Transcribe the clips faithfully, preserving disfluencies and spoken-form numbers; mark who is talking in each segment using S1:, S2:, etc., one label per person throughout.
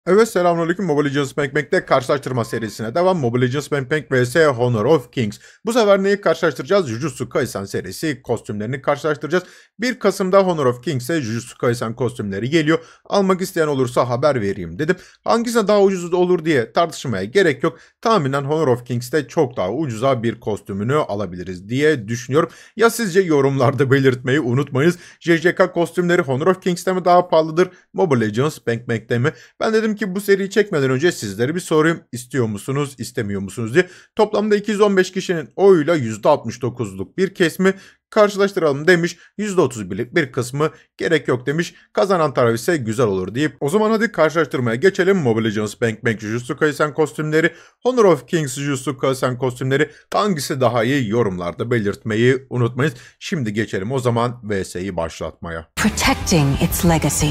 S1: Evet, selamünaleyküm. Mobile Legends Bang Bang'de karşılaştırma serisine devam. Mobile Legends Bang Bang vs Honor of Kings. Bu sefer neyi karşılaştıracağız? Jujutsu Kaisen serisi kostümlerini karşılaştıracağız. bir Kasım'da Honor of Kings'e Jujutsu Kaisen kostümleri geliyor. Almak isteyen olursa haber vereyim dedim. Hangisine daha ucuz olur diye tartışmaya gerek yok. Tahminen Honor of Kings'te çok daha ucuza bir kostümünü alabiliriz diye düşünüyorum. Ya sizce yorumlarda belirtmeyi unutmayınız. J J K kostümleri Honor of Kings'te mi daha pahalıdır? Mobile Legends Bang Bang'de mi? Ben dedim ki bu seriyi çekmeden önce sizlere bir sorayım. İstiyor musunuz, istemiyor musunuz diye. Toplamda iki yüz on beş kişinin oyuyla yüzde altmış dokuzluk bir kesimi karşılaştıralım demiş. yüzde otuz birlik bir kısmı gerek yok demiş. Kazanan taraf ise güzel olur deyip. O zaman hadi karşılaştırmaya geçelim. Mobile Legends Bang Bang Jujutsu Kaisen kostümleri, Honor of Kings Jujutsu Kaisen kostümleri, hangisi daha iyi yorumlarda belirtmeyi unutmayın. Şimdi geçelim o zaman V S'yi başlatmaya.
S2: Protecting its legacy.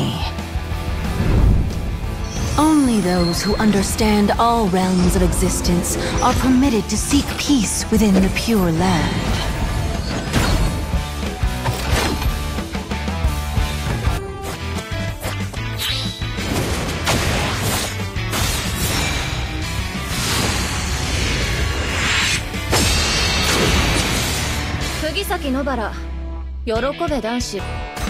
S2: Only those who understand all realms of existence are permitted to seek peace within the Pure Land.
S3: Kugisaki Nobara, yorokobe danshi.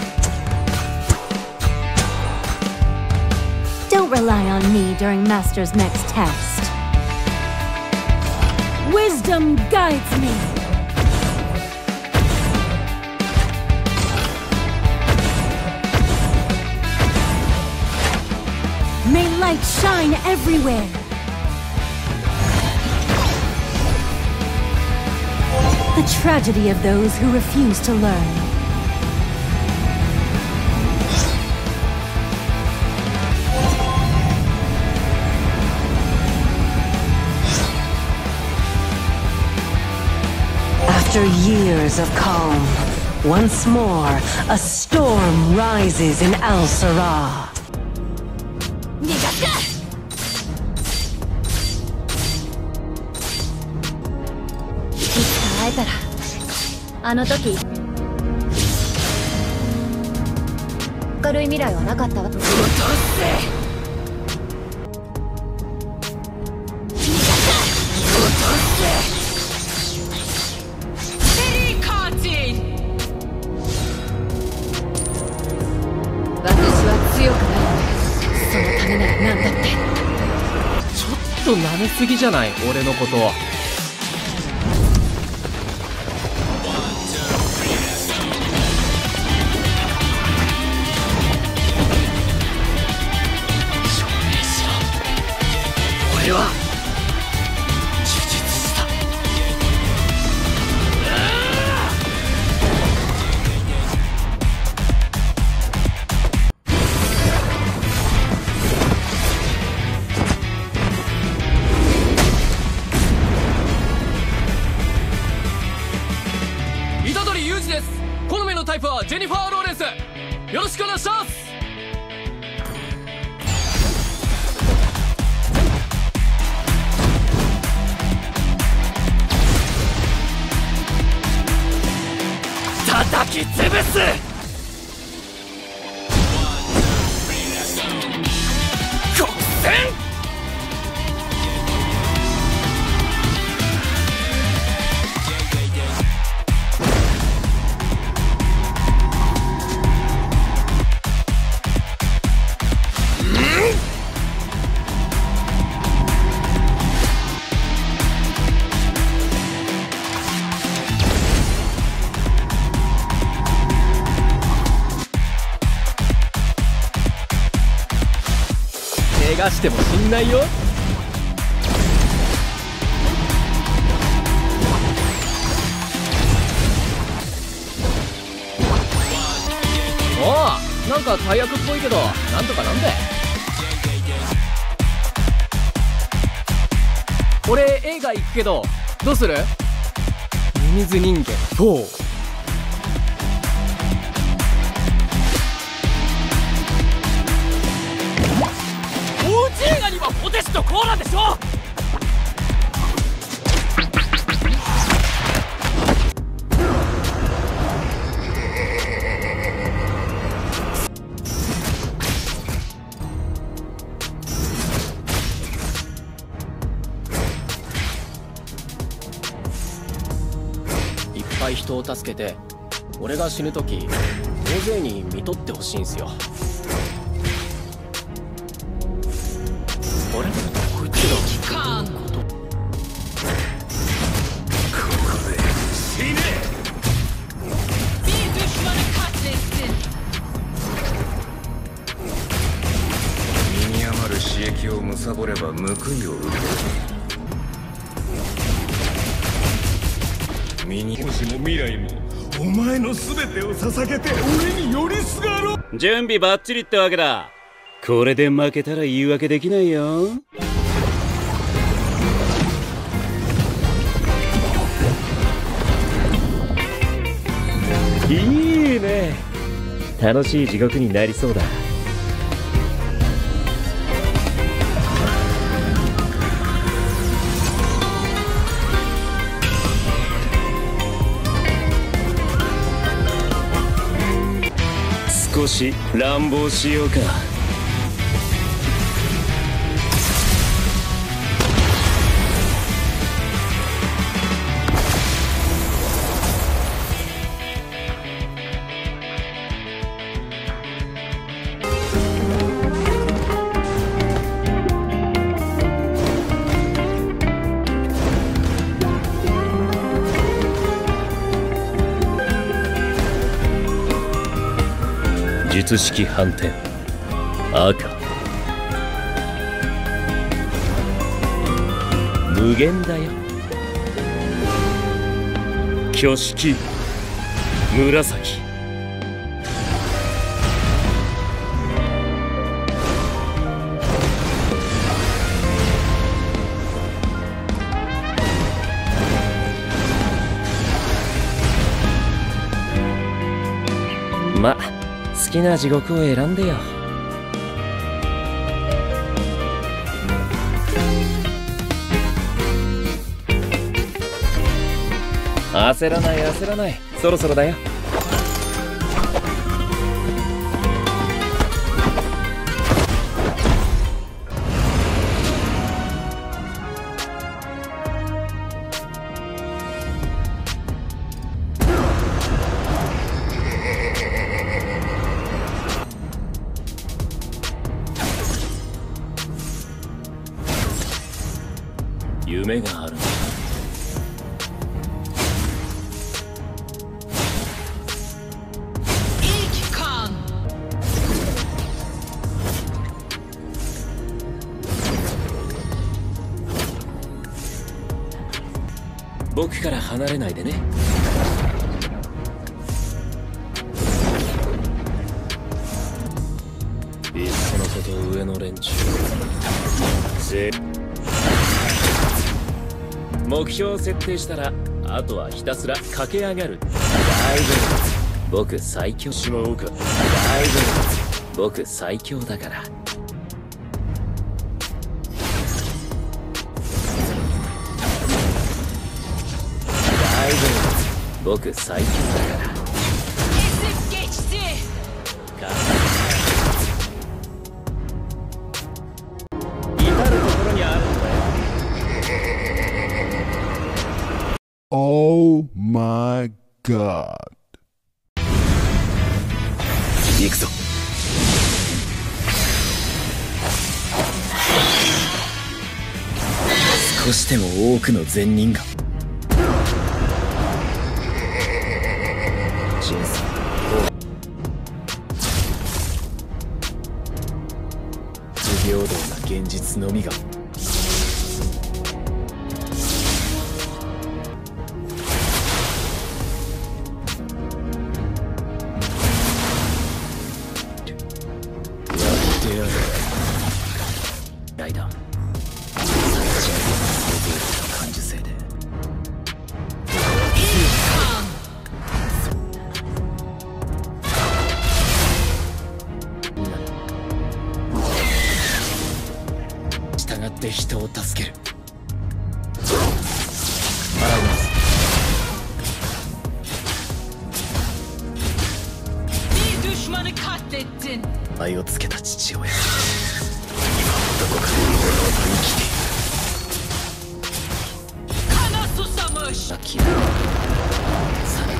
S2: Don't rely on me during Master's next test. Wisdom guides me. May light shine everywhere. The tragedy of those who refuse to learn. After years of calm, once more, a storm rises in Al Sarah.
S3: いつか会えたら、あの時明るい未来はなかったわ。私は強くないので、そのためなら何だって。
S4: ちょっと舐めすぎじゃない、俺のこと。証明しろ。俺は呪術師だ。虎杖裕二です。好みのタイプはジェニファー・ローレンス。よろしくお願いします。叩き潰す。極戦。怪我しても死んないよ。おお、なんか大役っぽいけど、なんとかなんで。俺映画行くけどどうする？ミミズ人間フォー。映画にはポテチとコーラでしょ。 い人を助けて俺が死ぬ時大勢に見とってほしいんすよ。あれこいつらどういうこと？
S5: 身に余る刺激を貪れば報いを受ける。身にもしも未来もお前の全てを捧げて俺に寄りすがろう。
S6: 準備バッチリってわけだ。これで負けたら言い訳できないよ。いいね。楽しい地獄になりそうだ。少し乱暴しようか。術式反転赤無限だよ。挙式紫ま好きな地獄を選んでよ。焦らない焦らない、そろそろだよ。夢がある。僕から離れないでね。いっそのこと上の連中ぜ目標を設定したらあとはひたすら駆け上がる。大丈夫、僕最強。しまおうか。大丈夫、僕最強だから。大丈夫、僕最強だから。至る所にあるんだよ。
S7: Oh my god.
S6: 行くぞ。少しでも多くの善人が人生不平等な現実のみが間殺人の想像と感受性で従って人を助ける。払います。愛をつけた父親、今どこかで生きている。諦めさ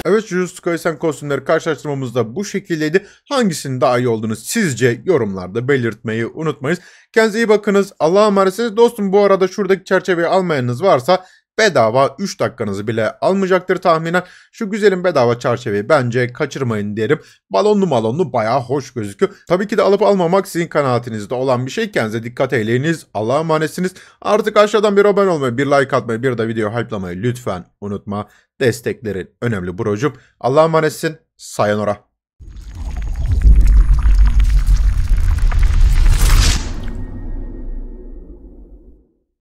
S1: Evet, Jujutsu Kaisen kostümleri karşılaştırmamızda bu şekildeydi. Hangisinin daha iyi olduğunu sizce yorumlarda belirtmeyi unutmayın. Kendinize iyi bakınız. Allah'a emanetsiniz. Dostum, bu arada şuradaki çerçeveyi almayanınız varsa bedava üç dakikanızı bile almayacaktır tahminen. Şu güzelim bedava çerçeveyi bence kaçırmayın derim. Balonlu malonlu bayağı hoş gözüküyor. Tabii ki de alıp almamak sizin kanaatinizde olan bir şey. Kendinize dikkat eyleyiniz. Allah'a emanetsiniz. Artık aşağıdan bir abone olmayı, bir like atmayı, bir de video hype'lamayı lütfen unutma. Desteklerin önemli brocum. Allah'a emanetsin. Sayonara.